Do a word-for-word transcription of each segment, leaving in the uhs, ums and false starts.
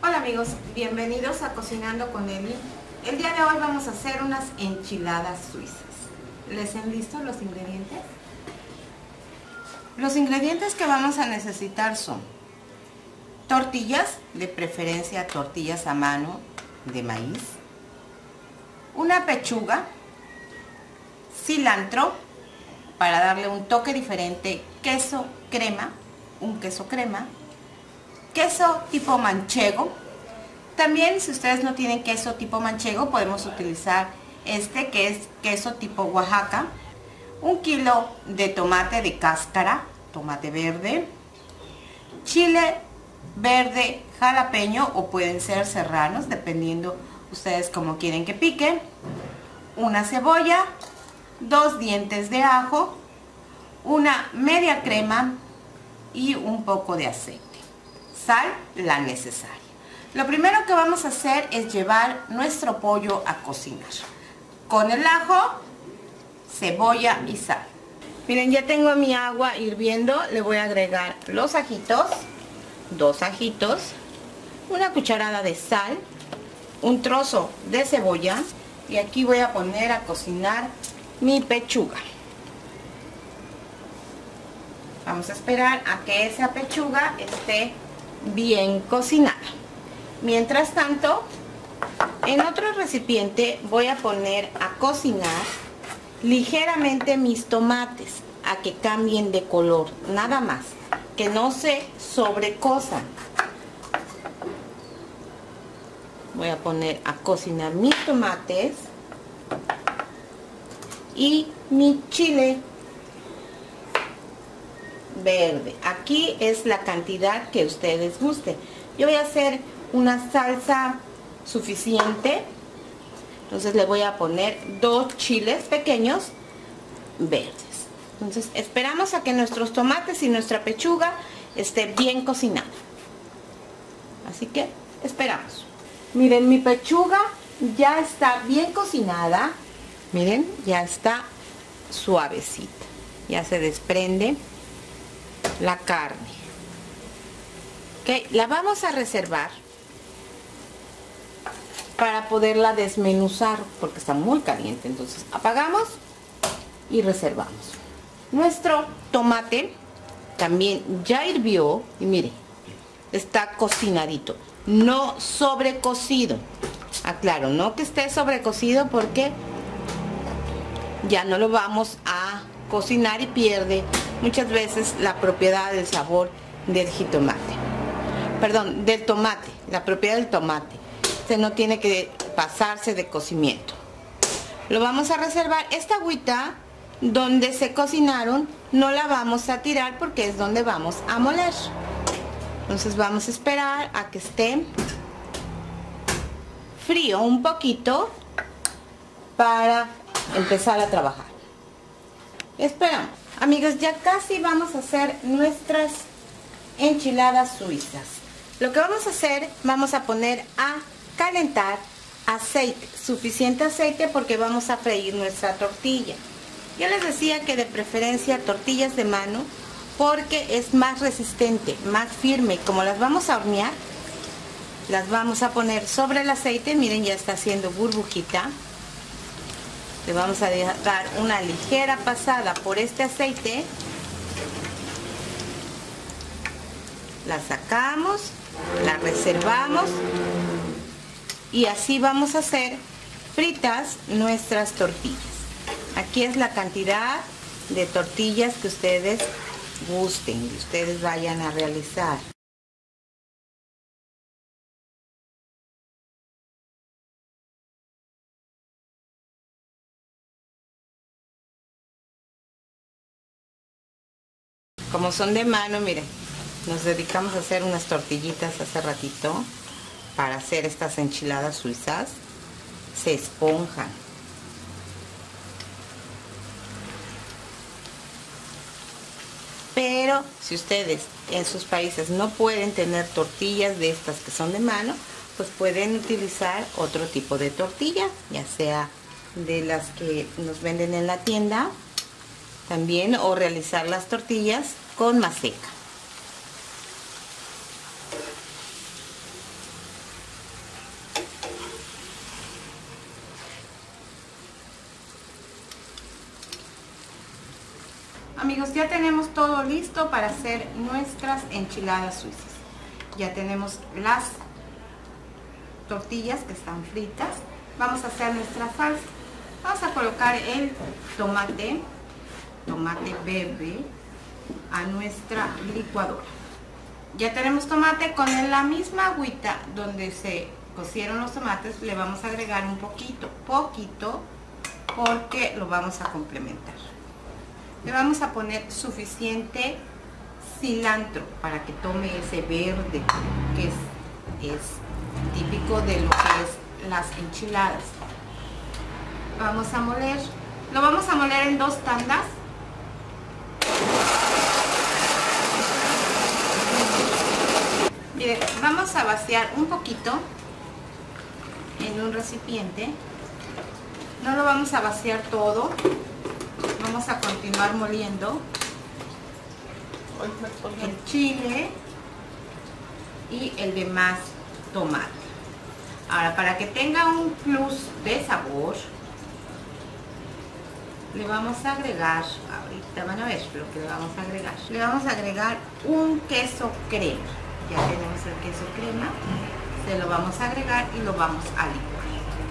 Hola amigos, bienvenidos a Cocinando con Eli. El día de hoy vamos a hacer unas enchiladas suizas. ¿Les han listo los ingredientes? Los ingredientes que vamos a necesitar son tortillas, de preferencia tortillas a mano de maíz, una pechuga, cilantro para darle un toque diferente, queso crema, un queso crema, queso tipo manchego. También, si ustedes no tienen queso tipo manchego, podemos utilizar este que es queso tipo Oaxaca, un kilo de tomate de cáscara, tomate verde, chile verde jalapeño o pueden ser serranos, dependiendo ustedes como quieren que pique, una cebolla, dos dientes de ajo, una media crema y un poco de aceite. Sal, la necesaria. Lo primero que vamos a hacer es llevar nuestro pollo a cocinar con el ajo, cebolla y sal. Miren, ya tengo mi agua hirviendo, le voy a agregar los ajitos, dos ajitos, una cucharada de sal, un trozo de cebolla y aquí voy a poner a cocinar mi pechuga. Vamos a esperar a que esa pechuga esté bien cocinada. Mientras tanto, en otro recipiente voy a poner a cocinar ligeramente mis tomates a que cambien de color, nada más, que no se sobrecosan. Voy a poner a cocinar mis tomates y mi chile verde. Aquí es la cantidad que ustedes gusten. Yo voy a hacer una salsa suficiente, entonces le voy a poner dos chiles pequeños verdes. Entonces esperamos a que nuestros tomates y nuestra pechuga esté bien cocinada, así que esperamos. Miren, mi pechuga ya está bien cocinada, miren, ya está suavecita, ya se desprende la carne. Ok, la vamos a reservar para poderla desmenuzar porque está muy caliente. Entonces apagamos y reservamos. Nuestro tomate también ya hirvió y mire, está cocinadito, no sobrecocido. Aclaro, no que esté sobrecocido porque ya no lo vamos a cocinar y pierde muchas veces la propiedad del sabor del jitomate, perdón, del tomate, la propiedad del tomate. Este no tiene que pasarse de cocimiento. Lo vamos a reservar. Esta agüita donde se cocinaron no la vamos a tirar porque es donde vamos a moler. Entonces vamos a esperar a que esté frío un poquito para empezar a trabajar. Esperamos. Amigos, ya casi vamos a hacer nuestras enchiladas suizas. Lo que vamos a hacer, vamos a poner a calentar aceite, suficiente aceite porque vamos a freír nuestra tortilla. Yo les decía que de preferencia tortillas de mano porque es más resistente, más firme. Como las vamos a hornear, las vamos a poner sobre el aceite. Miren, ya está haciendo burbujita. Le vamos a dar una ligera pasada por este aceite. La sacamos, la reservamos y así vamos a hacer fritas nuestras tortillas. Aquí es la cantidad de tortillas que ustedes gusten y ustedes vayan a realizar. Como son de mano, miren, nos dedicamos a hacer unas tortillitas hace ratito para hacer estas enchiladas suizas. Se esponjan. Pero si ustedes en sus países no pueden tener tortillas de estas que son de mano, pues pueden utilizar otro tipo de tortilla, ya sea de las que nos venden en la tienda también, o realizar las tortillas con maseca. Amigos, ya tenemos todo listo para hacer nuestras enchiladas suizas. Ya tenemos las tortillas que están fritas. Vamos a hacer nuestra salsa. Vamos a colocar el tomate, tomate verde, a nuestra licuadora. Ya tenemos tomate. Con la misma agüita donde se cocieron los tomates le vamos a agregar un poquito, poquito, porque lo vamos a complementar. Le vamos a poner suficiente cilantro para que tome ese verde que es, es típico de lo que es las enchiladas. Vamos a moler, lo vamos a moler en dos tandas. Miren, vamos a vaciar un poquito en un recipiente. No lo vamos a vaciar todo. Vamos a continuar moliendo el chile y el demás tomate. Ahora, para que tenga un plus de sabor, le vamos a agregar, ahorita van a ver lo que le vamos a agregar. Le vamos a agregar un queso crema. Ya tenemos el queso crema, se lo vamos a agregar y lo vamos a licuar.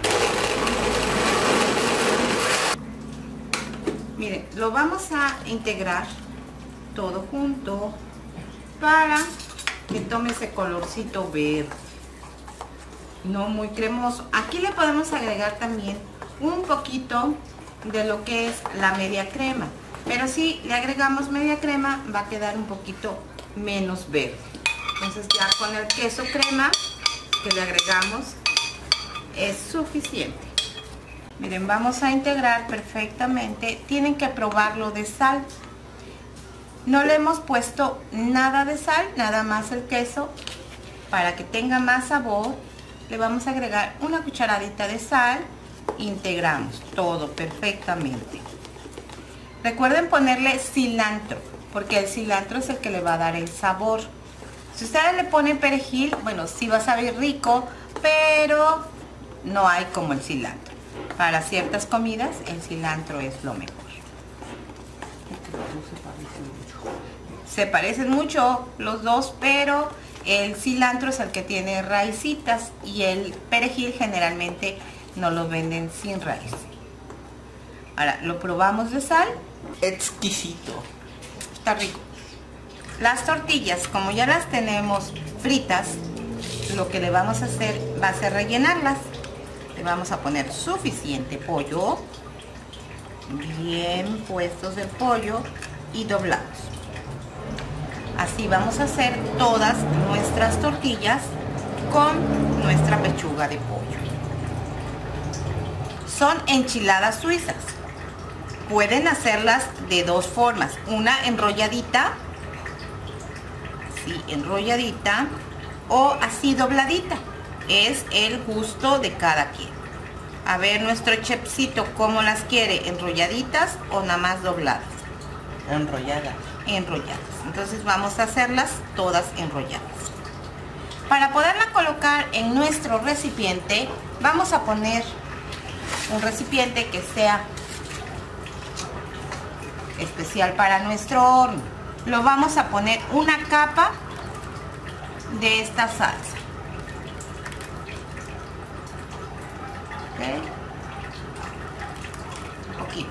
Miren, lo vamos a integrar todo junto para que tome ese colorcito verde, no muy cremoso. Aquí le podemos agregar también un poquito de lo que es la media crema, pero si le agregamos media crema va a quedar un poquito menos verde. Entonces ya con el queso crema que le agregamos es suficiente. Miren, vamos a integrar perfectamente. Tienen que probarlo de sal. No le hemos puesto nada de sal, nada más el queso. Para que tenga más sabor, le vamos a agregar una cucharadita de sal. Integramos todo perfectamente. Recuerden ponerle cilantro, porque el cilantro es el que le va a dar el sabor. Si ustedes le ponen perejil, bueno, sí va a saber rico, pero no hay como el cilantro. Para ciertas comidas el cilantro es lo mejor. Se parecen mucho los dos, pero el cilantro es el que tiene raicitas y el perejil generalmente nos lo venden sin raíz. Ahora lo probamos de sal. Exquisito. Está rico. Las tortillas, como ya las tenemos fritas, lo que le vamos a hacer va a ser rellenarlas. Le vamos a poner suficiente pollo, bien puestos el pollo y doblados. Así vamos a hacer todas nuestras tortillas con nuestra pechuga de pollo. Son enchiladas suizas. Pueden hacerlas de dos formas. Una enrolladita, así enrolladita, o así dobladita. Es el gusto de cada quien. A ver nuestro chefcito cómo las quiere, enrolladitas o nada más dobladas. Enrolladas. Enrolladas. Entonces vamos a hacerlas todas enrolladas. Para poderla colocar en nuestro recipiente, vamos a poner un recipiente que sea especial para nuestro horno. Lo vamos a poner una capa de esta salsa. ¿Okay? Un poquito.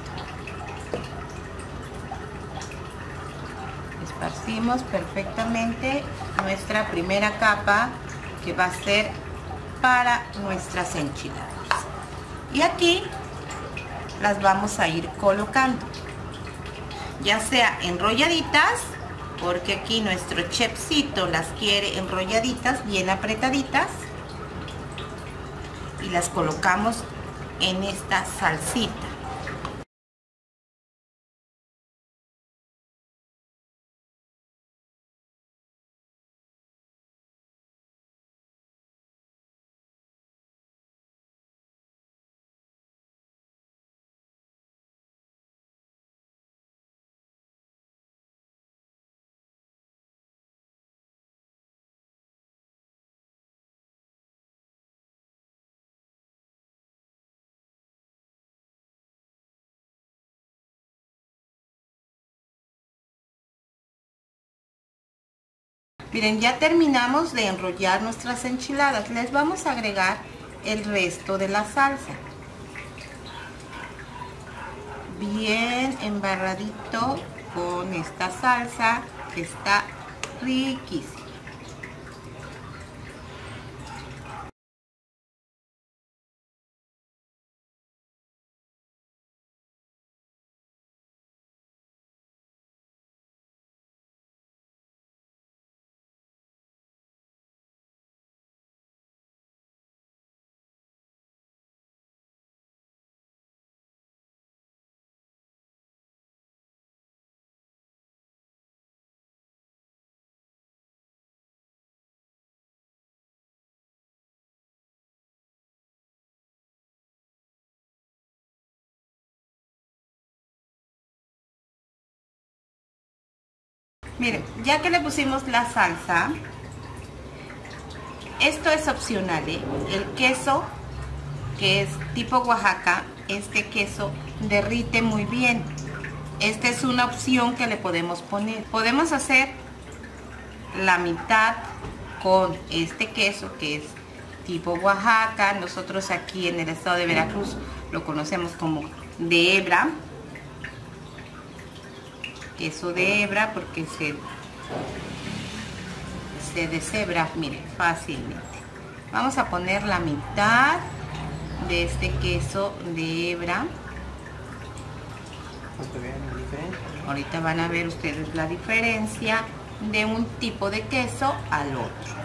Esparcimos perfectamente nuestra primera capa, que va a ser para nuestras enchiladas. Y aquí las vamos a ir colocando, ya sea enrolladitas, porque aquí nuestro chefcito las quiere enrolladitas, bien apretaditas, y las colocamos en esta salsita. Miren, ya terminamos de enrollar nuestras enchiladas. Les vamos a agregar el resto de la salsa. Bien embarradito con esta salsa que está riquísima. Miren, ya que le pusimos la salsa, esto es opcional, ¿eh? El queso, que es tipo Oaxaca, este queso derrite muy bien. Esta es una opción que le podemos poner. Podemos hacer la mitad con este queso, que es tipo Oaxaca. Nosotros aquí en el estado de Veracruz lo conocemos como de hebra. Queso de hebra, porque se, se deshebra, miren, fácilmente. Vamos a poner la mitad de este queso de hebra. Ahorita van a ver ustedes la diferencia de un tipo de queso al otro.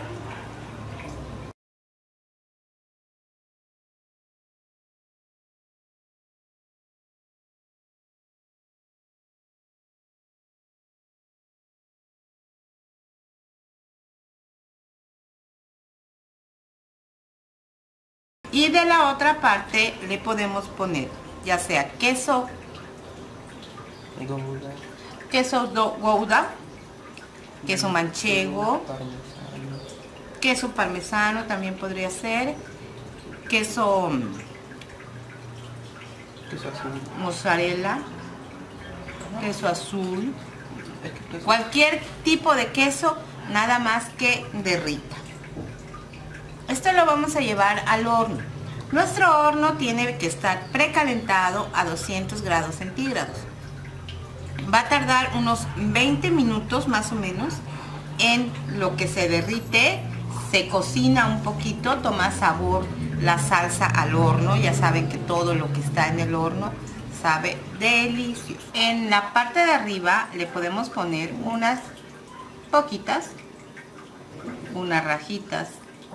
Y de la otra parte le podemos poner ya sea queso, Gouda. queso Gouda, queso manchego, Parmesano. queso parmesano también podría ser, queso Queso azul. mozzarella, queso azul, Es que queso- cualquier tipo de queso, nada más que derrita. Esto lo vamos a llevar al horno. Nuestro horno tiene que estar precalentado a doscientos grados centígrados. Va a tardar unos veinte minutos más o menos en lo que se derrite, se cocina un poquito, toma sabor la salsa al horno. Ya saben que todo lo que está en el horno sabe delicioso. En la parte de arriba le podemos poner unas poquitas, unas rajitas,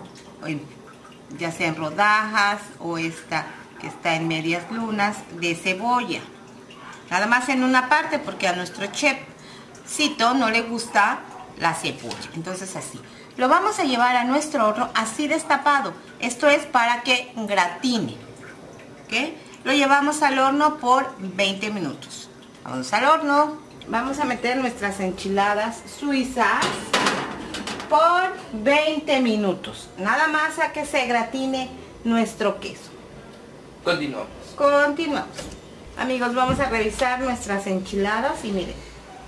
ya sea en rodajas o esta que está en medias lunas de cebolla. Nada más en una parte, porque a nuestro chefcito no le gusta la cebolla. Entonces así. Lo vamos a llevar a nuestro horno así destapado. Esto es para que gratine. ¿Ok? Lo llevamos al horno por veinte minutos. Vamos al horno. Vamos a meter nuestras enchiladas suizas por veinte minutos. Nada más a que se gratine nuestro queso. Continuamos. Continuamos. Amigos, vamos a revisar nuestras enchiladas y miren,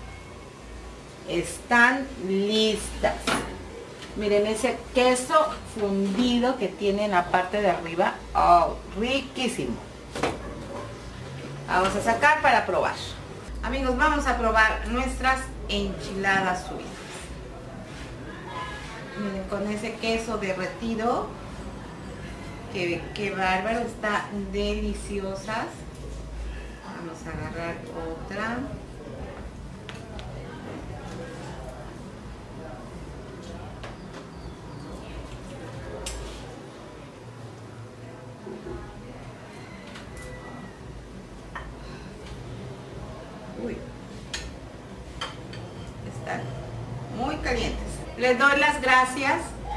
están listas. Miren ese queso fundido que tiene en la parte de arriba. Oh, riquísimo. Vamos a sacar para probar. Amigos, vamos a probar nuestras enchiladas suizas. Miren, con ese queso derretido. Qué, qué bárbaro, está deliciosas. Vamos a agarrar otra. Uy, están muy calientes. Les doy las gracias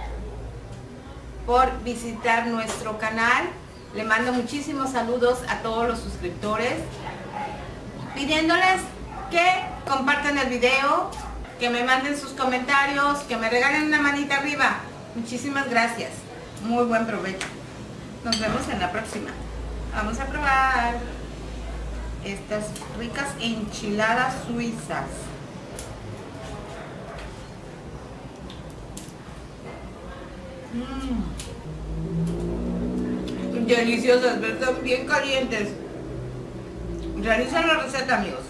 por visitar nuestro canal. Le mando muchísimos saludos a todos los suscriptores, pidiéndoles que compartan el video, que me manden sus comentarios, que me regalen una manita arriba. Muchísimas gracias. Muy buen provecho. Nos vemos en la próxima. Vamos a probar estas ricas enchiladas suizas. Deliciosas, ¿verdad? Bien calientes. Realizan la receta, amigos.